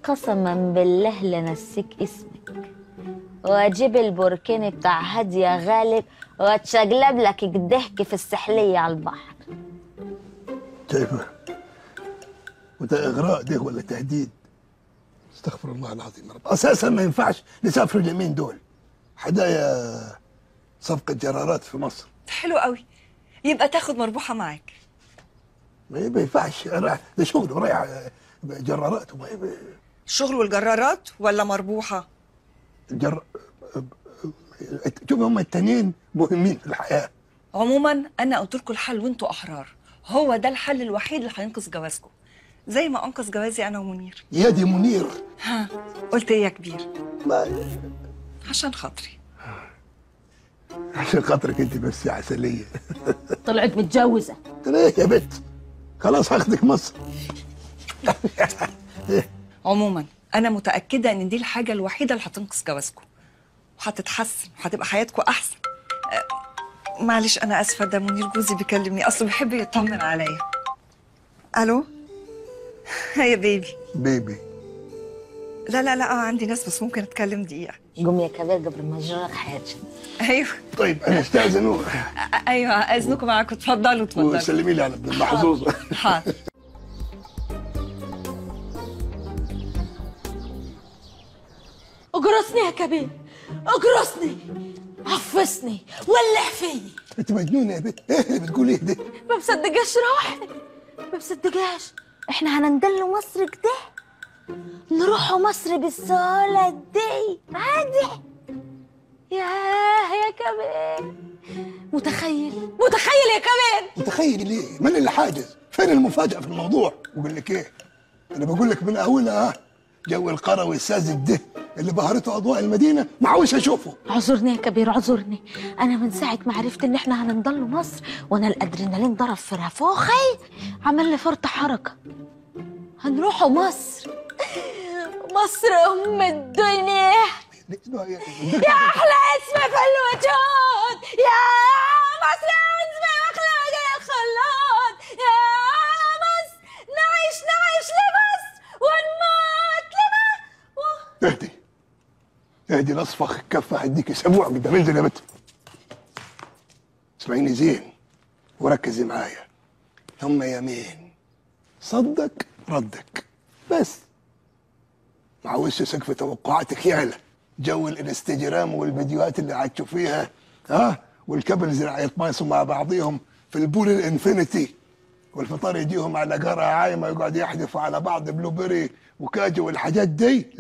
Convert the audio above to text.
قسما بالله لنسيك اسمك واجيب البوركيني بتاع هادية غالب واتشقلب لك الضحك في السحلية على البحر. شايفه؟ وده اغراء ده ولا تهديد؟ استغفر الله العظيم يا رب. اساسا ما ينفعش نسافر اليمين دول، حدايا صفقة جرارات في مصر. حلو قوي، يبقى تاخد مربوحة معاك. ما ينفعش، ده شغل ورايح جرارات الشغل والجرارات ولا مربوحة؟ شوف هم التانيين مهمين في الحياة. عموما انا قلت لكم الحل وانتوا احرار، هو ده الحل الوحيد اللي هينقذ جوازكم زي ما انقذ جوازي انا ومنير. يا دي منير. ها قلت ايه يا كبير؟ ما عشان خاطري. عشان خاطرك انت بس يا عسلية. طلعت متجوزة. ليه يا بت؟ خلاص هاخدك مصر. عموما انا متاكده ان دي الحاجه الوحيده اللي هتنقذ جوازكم وهتتحسن وهتبقى حياتكم احسن. معلش انا اسفه، ده منير جوزي بيكلمني، اصله بيحب يطمن عليا. الو يا بيبي. بيبي؟ لا لا لا عندي ناس بس ممكن اتكلم دقيقه. قوم يا كبير قبل ما يجرالك حاجة. ايوه طيب انا استاذن. ايوه اذنكم معاكم، اتفضلوا اتفضلوا. وسلمي لي على ابن المحظوظ. حاضر. اجرسني يا كبير، اجرسني، عفسني، ولع فيي. انت مجنونه يا بت، ايه اللي بتقوليه ده؟ ما مصدقاش روحي، ما مصدقاش. احنا هنندلوا مصر كده، نروحوا مصر بالسهولة دي عادي؟ يا كبير، متخيل يا كبير؟ متخيل ليه؟ من اللي حاجز؟ فين المفاجأة في الموضوع؟ بقول لك ايه؟ انا بقول لك من اولها جو القروي الساذج ده اللي بهرته اضواء المدينه ما عاوز اشوفه. اعذرني يا كبير، اعذرني. انا من ساعه ما عرفت ان احنا هنضل مصر وانا الادرينالين ضرب في رفوخي، عمل لي فرط حركه. هنروحوا مصر، مصر ام الدنيا، يا احلى اسم في الوجود، يا مصر اسم مخلوق الخلود، يا مصر نعيش لمصر ونموت اهدي اهدي، لاصفخ الكفه هديك اسبوع قدام. انزل يا بت، اسمعيني زين وركزي معايا. هم يمين صدق ردك بس، ما عاوزش سقف توقعاتك يعلى. جو الانستجرام والفيديوهات اللي هتشوفيها والكابلز اللي هيتمايصوا مع بعضيهم في البول الانفينيتي، والفطار يجيهم على قرعه عايمه يقعد يحدفوا على بعض بلو بيري وكاجو والحاجات دي.